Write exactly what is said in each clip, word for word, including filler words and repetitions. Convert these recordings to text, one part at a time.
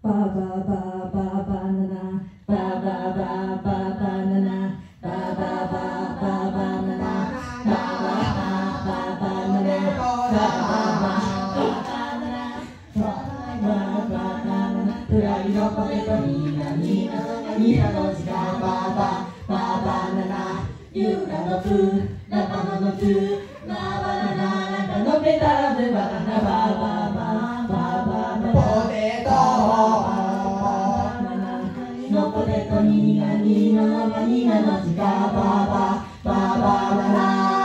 バババババナナバババババナナバババババナナバババババナナフライのポテトニーナニーナニーナの時間ババババナナユーラのプーラバナのプーラバナナナのペタブバナナバババババポテトのポテトニーナニーナニーナの時間ババババナナ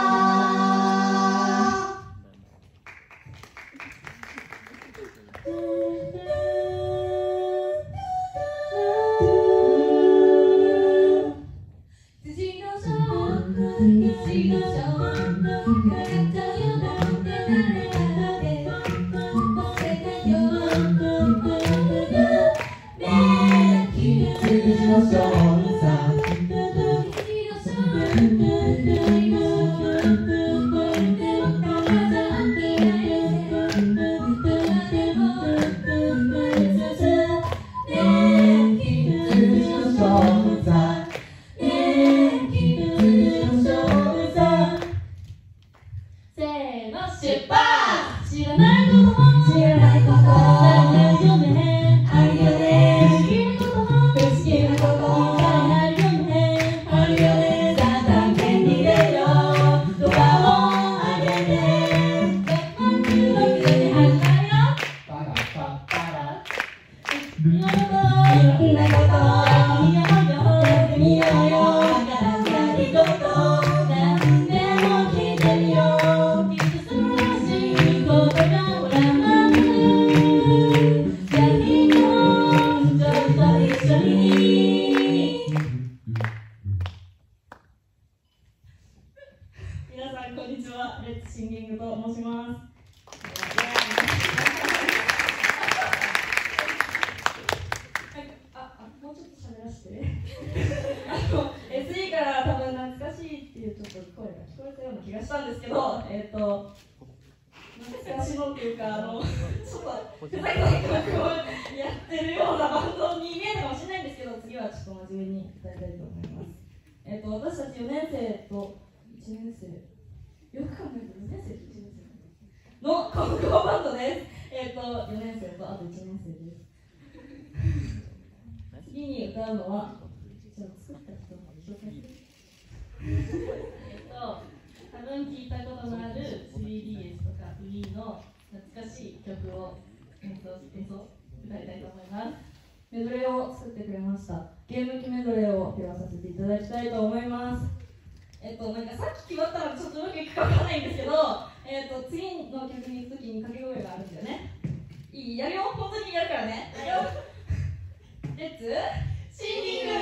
メドレーを作ってくれました。ゲーム機メドレーを披露させていただきたいと思います。えっと、なんかさっき決まったのちょっとうまくいくかわからないんですけど、えっと、次の曲に行くときに掛け声があるんだよね。いい？やるよ、本当にやるからね。やるよ。レッツシンギング。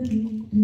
ドゥルドゥ